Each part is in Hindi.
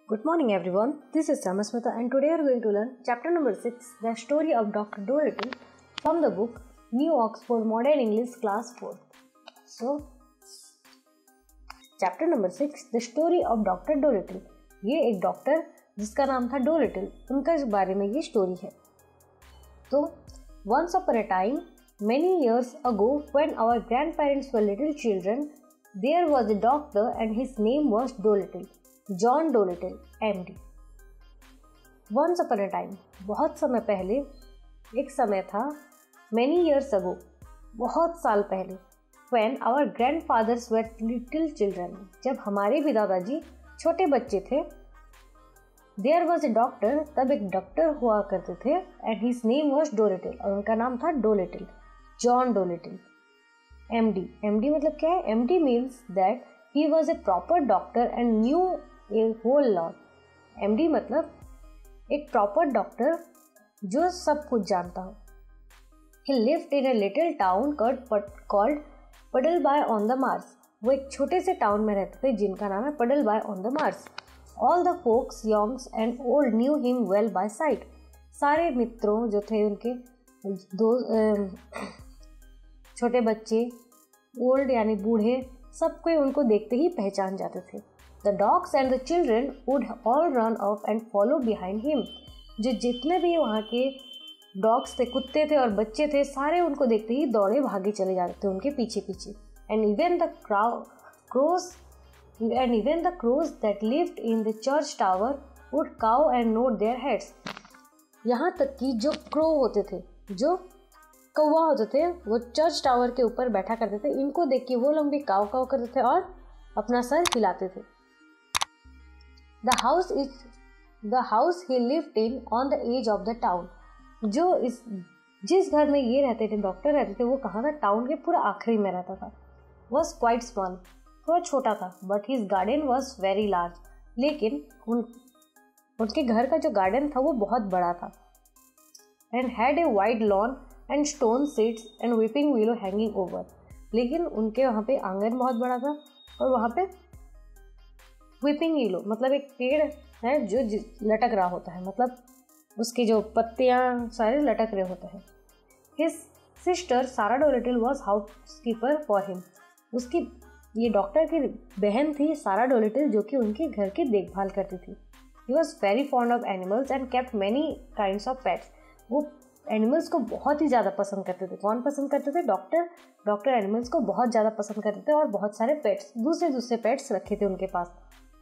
Good morning everyone, this is Samasmita and today we are going to learn chapter number 6, the story of Dr. Dolittle from the book New Oxford Modern English Class 4. So, chapter number 6, the story of Dr. Dolittle. ये एक डॉक्टर जिसका नाम था डोलिटल, उनका इस बारे में ये स्टोरी है. तो once upon a time, many years ago, when our grandparents were little children, there was a doctor and his name was Dolittle. John Dolittle MD. Once upon a time, बहुत समय पहले, एक समय था, many years ago, बहुत साल पहले, when our grandfathers were little children, जब हमारे भी दादाजी छोटे बच्चे थे, there was a doctor, तब एक डॉक्टर हुआ करते थे, and his name was Dolittle, और उनका नाम था Dolittle, John Dolittle MD. MD मतलब क्या है? MD means that he was a proper doctor and knew a whole lot. MD मतलब एक प्रॉपर डॉक्टर जो सब कुछ जानता हो. He lived in a little town called Puddleby on the Marsh. वो एक छोटे से टाउन में रहते थे जिनका नाम है Puddleby on the Marsh. All the folks, young and old, knew him well by sight. सारे मित्रों जो थे उनके छोटे बच्चे, ओल्ड यानी बूढ़े, सबको उनको देखते ही पहचान जाते थे. The dogs and the children would all run up and follow behind him. जो जितने भी वहाँ के डॉग्स थे, कुत्ते थे और बच्चे थे, सारे उनको देखते ही दौड़े भागे चले जाते थे उनके पीछे पीछे. And even the crows that lived in the church tower would cow and nod their heads. यहाँ तक कि जो क्रो होते थे, जो कौवा होते थे, वो चर्च टावर के ऊपर बैठा करते थे. इनको देख के वो लोग भी काव काव करते थे और अपना सर हिलाते थे. The house he lived in on the edge of the town. जिस घर में ये रहते थे, डॉक्टर रहते थे, वो कहाँ था? टाउन के पूरा आखिरी में रहता था. Was quite small, थोड़ा छोटा था. But his garden was very large. लेकिन उनके घर का जो गार्डन था वो बहुत बड़ा था. And had a wide lawn and stone seats and weeping willow hanging over. लेकिन उनके वहाँ पे आंगन बहुत बड़ा था और वहाँ पे वीपिंग विलो मतलब एक पेड़ है जो लटक रहा होता है, मतलब उसकी जो पत्तियाँ सारे लटक रहे होते हैं. His sister Sarah Dolittle was housekeeper for him. उसकी ये डॉक्टर की बहन थी सारा डोलिटल, जो कि उनके घर की देखभाल करती थी. He was very fond of animals and kept many kinds of pets. वो एनिमल्स को बहुत ही ज़्यादा पसंद करते थे. कौन पसंद करते थे? डॉक्टर एनिमल्स को बहुत ज़्यादा पसंद करते थे और बहुत सारे पेट्स, दूसरे पेट्स रखे थे उनके पास.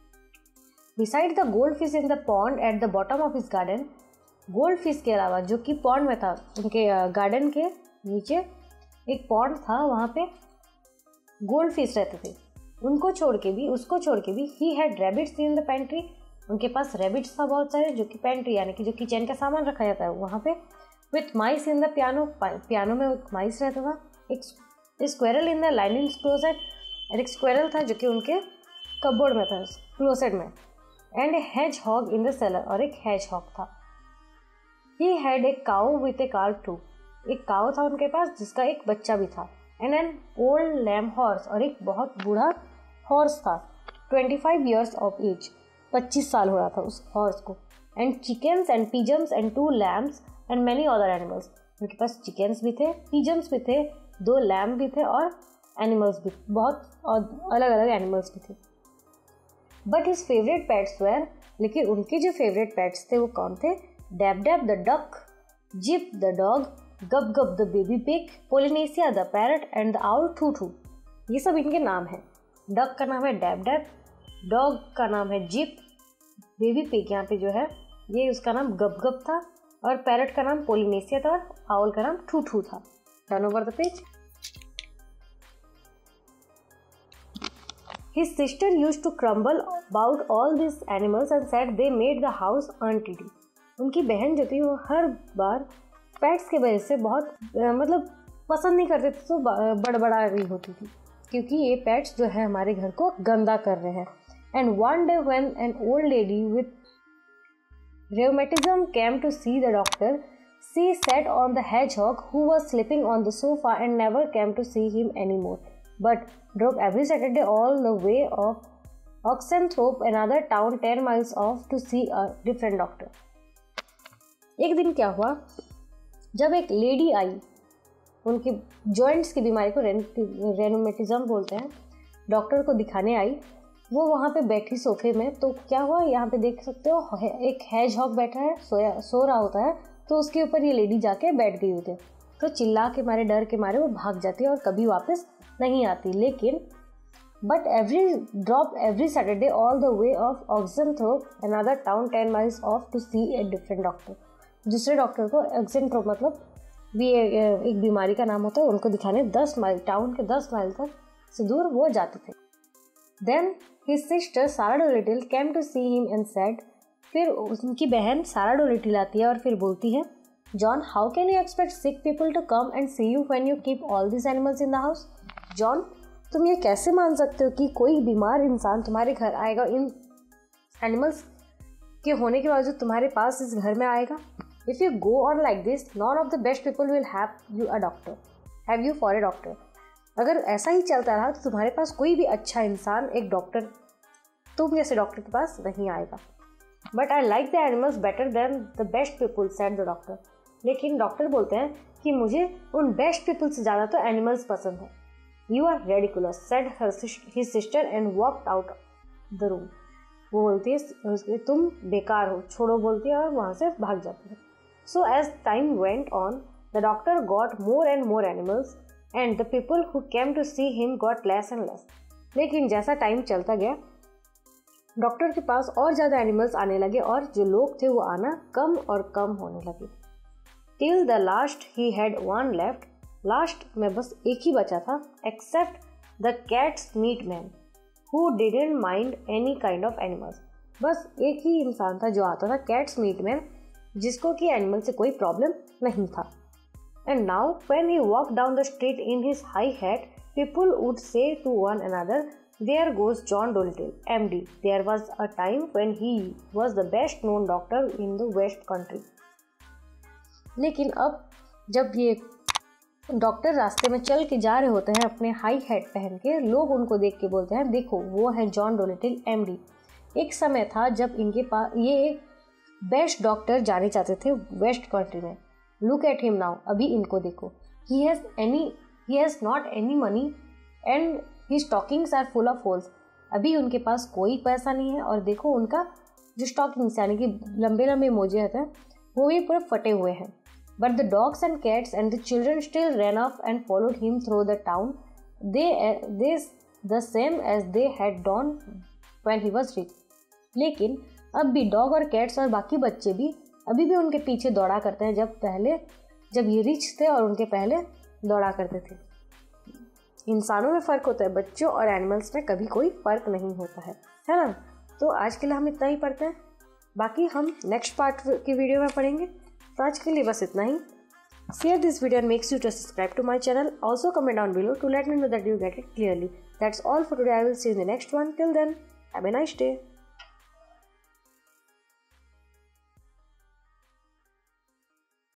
Beside the goldfish in the pond at the bottom of his garden, goldfish के अलावा जो कि पॉन्ड में था, उनके गार्डन के नीचे एक पॉन्ड था, वहाँ पे गोल्डफिश रहते थे. उसको छोड़ के भी he had rabbits in the pantry. उनके पास रैबिट्स था बहुत सारे, जो कि पेंट्री यानी कि जो किचन का सामान रखा जाता है वहाँ पे. With mice in the piano में एक माइस रहता था. एक squirrel in the linen closet, और एक स्क्वेरल था जो कि उनके कपबोर्ड में था, क्लोसेट में. And a hedgehog in the cellar, और एक hedgehog था. He had a cow with a calf too. एक काव था उनके पास जिसका एक बच्चा भी था. And an old lame horse, और एक बहुत बूढ़ा हॉर्स था. 25 years of age, 25 साल हो रहा था उस हॉर्स को. And chickens and pigeons and 2 lambs and many other animals. उनके पास चिकन्स भी थे, पिजन्स भी थे, 2 लैम्ब भी थे और एनिमल्स भी, बहुत अलग अलग एनिमल्स भी थे. But his favourite pets were, लेकिन उनके जो फेवरेट पेट्स थे वो कौन थे? Dab Dab the duck, Jip the dog, Gub Gub the baby pig, Polynesia the parrot and the owl Too Too. ये सब इनके नाम हैं. डक का नाम है डैब डैब, डॉग का नाम है जिप, बेबी पिग यहाँ पे जो है ये उसका नाम गप गप था, और पैरट का नाम पोलिनेशिया था, और आउल का नाम ठू ठू था. Turn over the page. His sister used to grumble about all these animals and said they made the house untidy. उनकी बहन जो थी वो हर बार पेट्स के वजह से बहुत मतलब पसंद नहीं करते थे, तो बड़बड़ा रही होती थी क्योंकि ये पेट्स जो है हमारे घर को गंदा कर रहे हैं. And one day when an old lady with rheumatism came to see the doctor, she sat on the hedgehog who was sleeping on the sofa and never came to see him anymore, but drove every Saturday all the way Oxenthorpe, another town 10 miles off, to see a different doctor. एक दिन क्या हुआ, जब एक लेडी आई, उनकी जॉइंट्स की बीमारी को रेनुमेटिज्म बोलते हैं, डॉक्टर को दिखाने आई। वो वहाँ पे बैठी सोफे में, तो क्या हुआ, यहाँ पे देख सकते हो एक हैजहॉग बैठा है, सो रहा होता है, तो उसके ऊपर ये लेडी जाके बैठ गई होती है। तो चिल्ला के मारे, डर के मारे वो भाग जाती है और कभी वापस नहीं आती। लेकिन but every Saturday all the way of Oxenthorpe, another town 10 miles off, to see a different doctor. दूसरे डॉक्टर को, Oxenthorpe मतलब भी एक बीमारी का नाम होता है, उनको दिखाने 10 माइल, टाउन के 10 माइल तक से दूर वो जाते थे। Then his sister Sarah Dolittle came to see him and said, फिर उनकी बहन सारा डोलिटिल आती है और फिर बोलती है, John, how can you expect sick people to come and see you when you keep all these animals in the house? John, तुम ये कैसे मान सकते हो कि कोई बीमार इंसान तुम्हारे घर आएगा, इन एनिमल्स के होने के बावजूद तुम्हारे पास इस घर में आएगा? If you go on like this, none of the best people will have you for a doctor. अगर ऐसा ही चलता रहा तो तुम्हारे पास कोई भी अच्छा इंसान, एक डॉक्टर, तुम जैसे डॉक्टर के पास नहीं आएगा। But I like the animals better than the best people, said the doctor. लेकिन डॉक्टर बोलते हैं कि मुझे उन बेस्ट पीपल से ज़्यादा तो एनिमल्स पसंद है। You are ridiculous, said his sister and walked out the room. वो बोलती है तुम बेकार हो, छोड़ो बोलती है और वहाँ से भाग जाती है। So as time went on, the doctor got more and more animals and the people who came to see him got less and less. लेकिन जैसा टाइम चलता गया, डॉक्टर के पास और ज़्यादा एनिमल्स आने लगे और जो लोग थे वो आना कम और कम होने लगे। Till the last he had one left. Last में बस एक ही बचा था, except the cats meat man who didn't mind any kind of animals. बस एक ही इंसान था जो आता था, कैट्स मीट मैन, जिसको कि एनिमल से कोई प्रॉब्लम नहीं था। And now when he walk down the street in his high hat, people would say to one another, there goes John Dolittle MD. There was a time when he was the best known doctor in the west country. लेकिन अब जब ये डॉक्टर रास्ते में चल के जा रहे होते हैं अपने हाई हैट पहन के, लोग उनको देख के बोलते हैं, देखो वो है जॉन डोलिटिल MD. एक समय था जब इनके पास ये एक बेस्ट डॉक्टर जाने चाहते थे वेस्ट कंट्री में। लुक एट हिम नाउ, अभी इनको देखो, he has not any money and his stockings are full of holes. अभी उनके पास कोई पैसा नहीं है और देखो उनका जो स्टॉकिंग्स यानी कि लंबे लंबे मोजे होते हैं वो भी पूरे फटे हुए हैं। But the dogs and cats and the children still ran off and followed him through the town, they the same as they had done when he was rich. लेकिन अब भी डॉग और कैट्स और बाकी बच्चे भी अभी भी उनके पीछे दौड़ा करते हैं जब ये रिच थे और उनके पहले दौड़ा करते थे। इंसानों में फ़र्क होता है, बच्चों और एनिमल्स में कभी कोई फ़र्क नहीं होता है ना। तो आज के लिए हम इतना ही पढ़ते हैं, बाकी हम नेक्स्ट पार्ट की वीडियो में पढ़ेंगे। तो आज के लिए बस इतना ही। Share this video and make sure to subscribe to my channel. Also comment down below to let me know that you get it clearly. That's all for today. I will see you in the next one. Till then, have a nice day.